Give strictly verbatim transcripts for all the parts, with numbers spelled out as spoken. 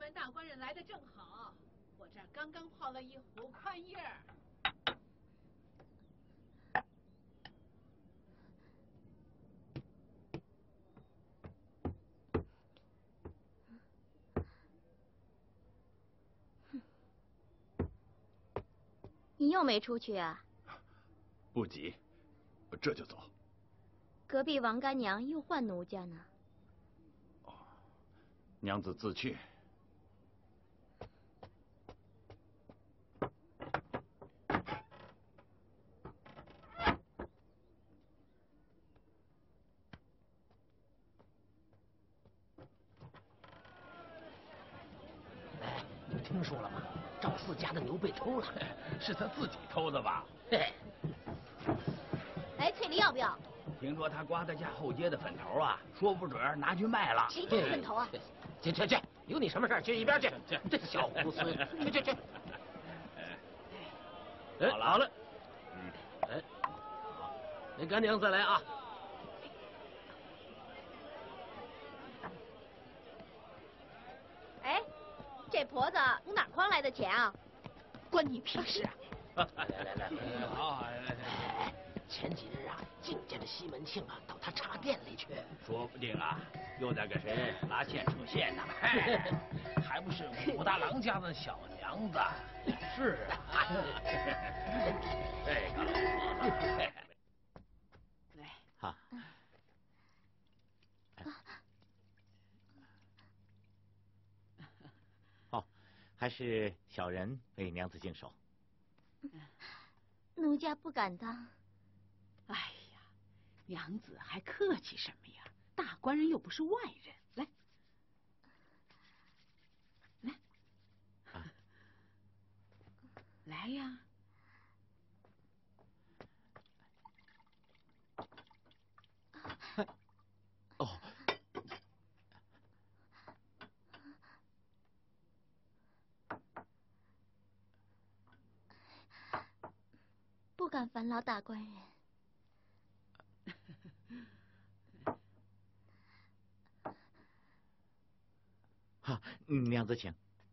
们大官人来的正好，我这儿刚刚泡了一壶宽叶儿。 你又没出去啊？ 不急，这就走。 隔壁王干娘又换奴家呢。 哦，娘子自去。 哎，你听说了吗？赵四家的牛被偷了， 是他自己偷的吧？ 嘿。 哎，翠梨要不要？ 听说他瓜他家后街的粉头啊，说不准拿去卖了。 谁家的粉头啊？ 去去去，有你什么事？去一边去！去，这小猢狲，去去去！ 哎，好了好了， 嗯，哎，好，那干娘再来啊！ 哎，这婆子从哪诓来的钱啊？ 关你屁事啊！ 来来来， 好，来来来。 前几日啊，净家的西门庆啊，到他茶店里去， 说不定啊，又在给谁拉线扯线呢。还不是武大郎家的小娘子。是啊。这个来， 哈。哦，还是小人为娘子净手。 奴家不敢当。 哎呀，娘子还客气什么呀？大官人又不是外人，来，来， 啊， 来呀！ 哦。 不敢烦劳大官人。 好，娘子请。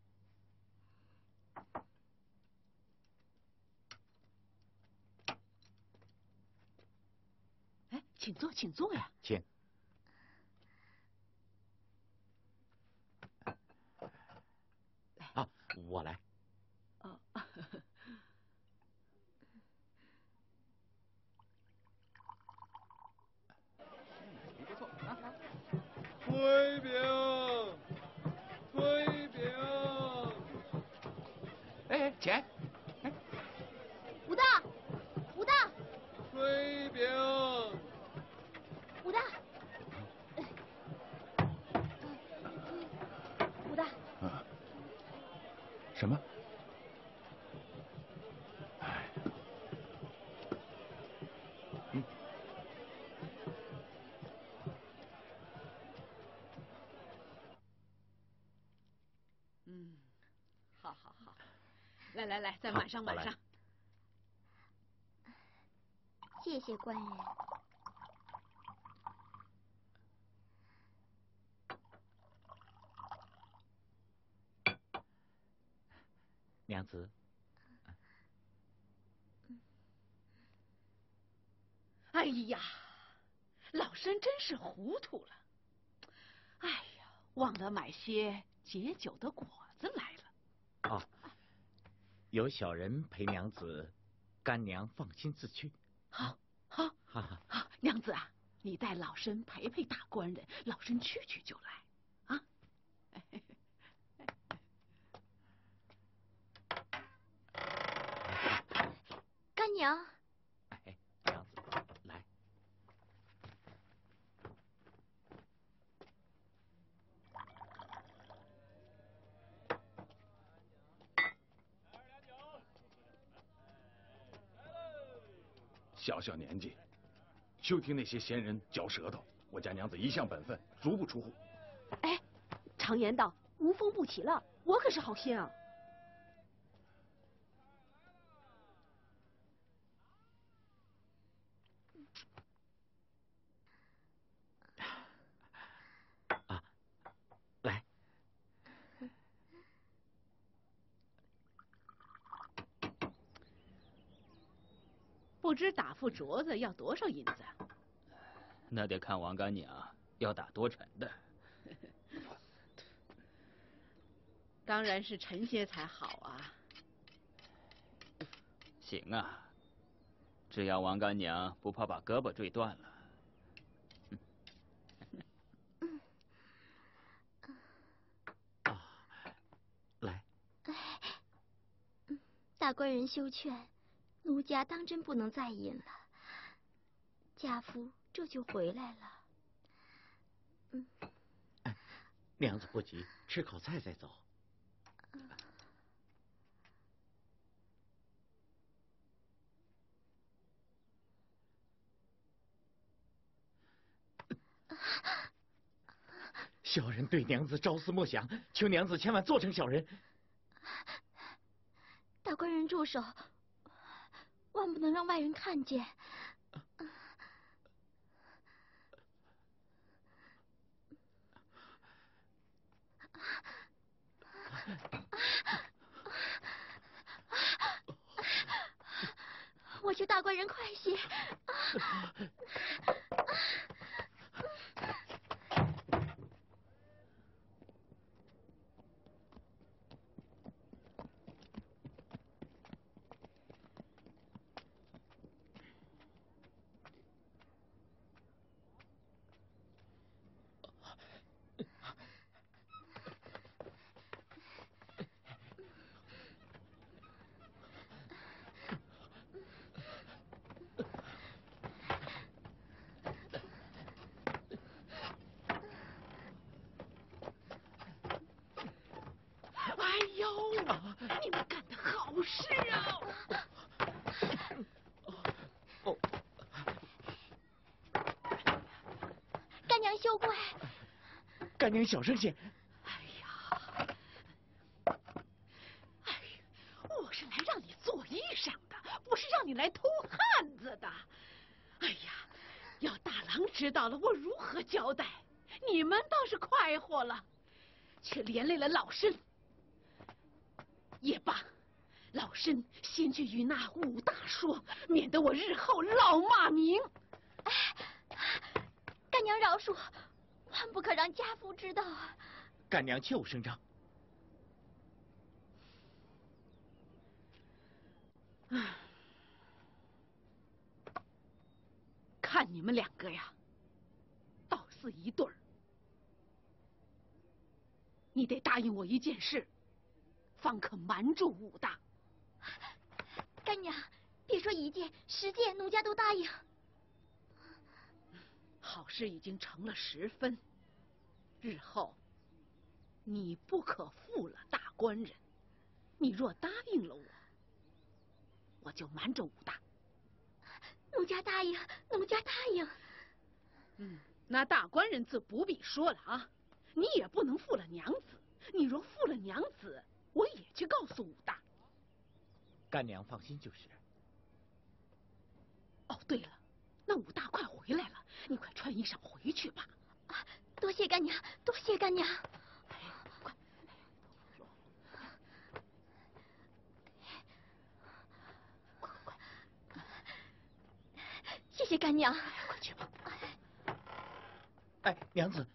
哎，请坐，请坐呀。 请。啊，我来。 哦。 不错啊。推饼，推饼。 哎，钱。哎， 武大，武大。 推饼。 武大。武大。 啊？什么？哎。嗯。 嗯，好好好，来来来，再满上满上。 谢谢官人。 娘子。 哎呀，老身真是糊涂了。哎呀，忘了买些解酒的果子来了。 哦，有小人陪娘子，干娘放心自去。 好，好， 哈哈， 好，娘子啊，你带老身陪陪大官人，老身去去就来，啊。 干娘。 哎，娘子，来。 小小年纪，休听那些闲人嚼舌头。我家娘子一向本分，足不出户。 哎，常言道，无风不起浪，我可是好心啊。 啊，来。 不知打副镯子要多少银子啊？ 那得看王干娘要打多沉的。 当然是沉些才好啊。 行啊，只要王干娘不怕把胳膊坠断了。 啊，来。 大官人休劝，奴家当真不能再饮了。家夫这就回来了。 嗯，哎，娘子不急，吃口菜再走。小人对娘子朝思暮想，求娘子千万做成小人。 大官人住手，万不能让外人看见。我求大官人快些。 你们干的好事啊！ 哦， 干娘休怪， 干娘小声些。 哎呀，哎呀，我是来让你做衣裳的，不是让你来偷汉子的。哎呀，要大郎知道了，我如何交代？你们倒是快活了，却连累了老身。也罢，老身先去与那武大说，免得我日后老骂名。 哎，干娘饶恕，万不可让家父知道啊！ 干娘切勿声张。 唉，看你们两个呀，倒似一对儿。你得答应我一件事。方可瞒住武大。 干娘，别说一件，十件奴家都答应。 好事已经成了十分，日后你不可负了大官人。你若答应了我，我就瞒着武大。 奴家答应，奴家答应。 嗯，那大官人自不必说了啊。你也不能负了娘子，你若负了娘子，我也去告诉武大。 干娘放心就是。 哦，对了，那武大快回来了，你快穿衣裳回去吧。 啊，多谢干娘，多谢干娘。 哎，快，快快， 谢谢干娘。 快去吧。 哎，娘子。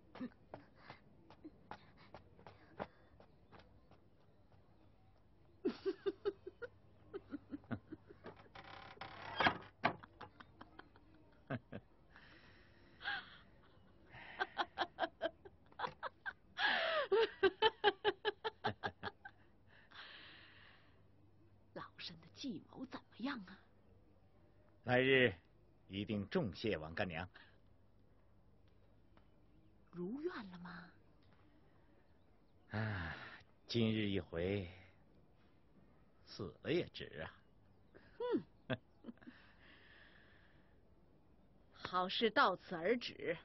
老身的计谋怎么样啊？ 来日一定重谢王干娘。 如愿了吗？ 啊，今日一回，死了也值啊！ 哼，好事到此而止。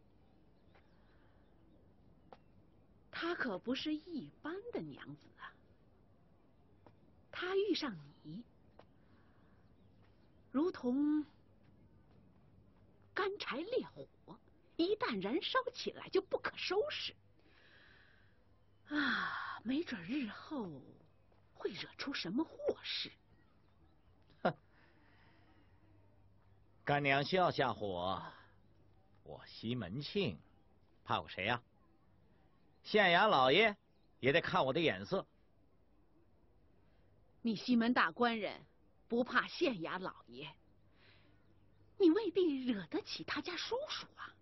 她可不是一般的娘子啊，她遇上你，如同干柴烈火，一旦燃烧起来就不可收拾啊！没准日后会惹出什么祸事。 哼， 干娘需要吓唬我，我西门庆怕过谁呀、啊？县衙老爷也得看我的眼色。 你西门大官人不怕县衙老爷，你未必惹得起他家叔叔啊。